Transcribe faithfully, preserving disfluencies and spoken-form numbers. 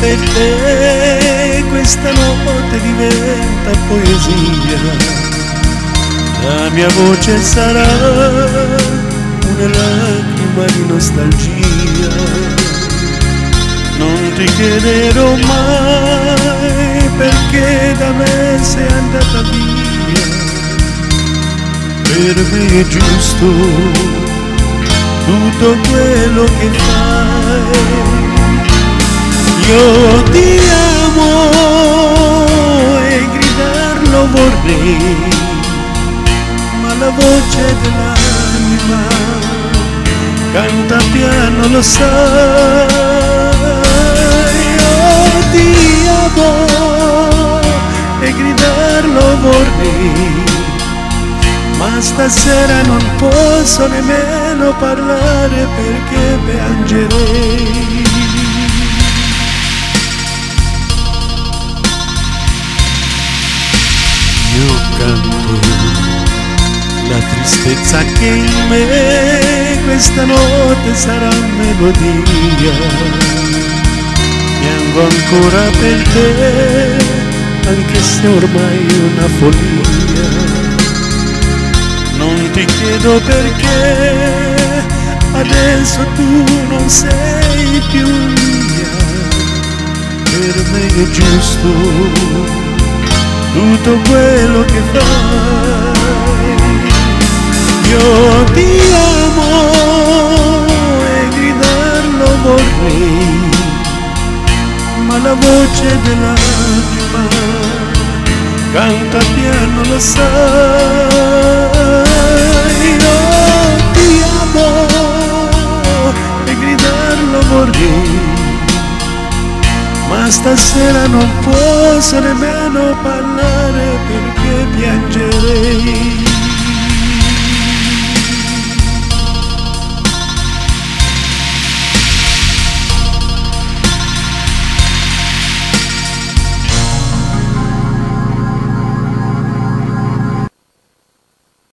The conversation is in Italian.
per te questa notte diventa poesia. La mia voce sarà una lacrima di nostalgia. Non ti chiederò mai perché da me sei andata via. Per me è giusto tutto quello che fai. Io ti amo e gridarlo vorrei, ma la voce dell'anima canta piano, lo sai. Io ti amo e gridarlo vorrei, ma stasera non posso nemmeno parlare perché piangerei. Io canto la tristezza che in me questa notte sarà melodia. Piango ancora per te, anche se ormai è una follia. Non ti chiedo perché adesso tu non sei più mia. Per me è giusto tutto quello che fai. Io ti amo e gridarlo vorrei, ma la voce dell'anima canta piano, lo sai. Io ti amo e gridarlo vorrei, ma stasera non posso nemmeno parlare perché piangerei.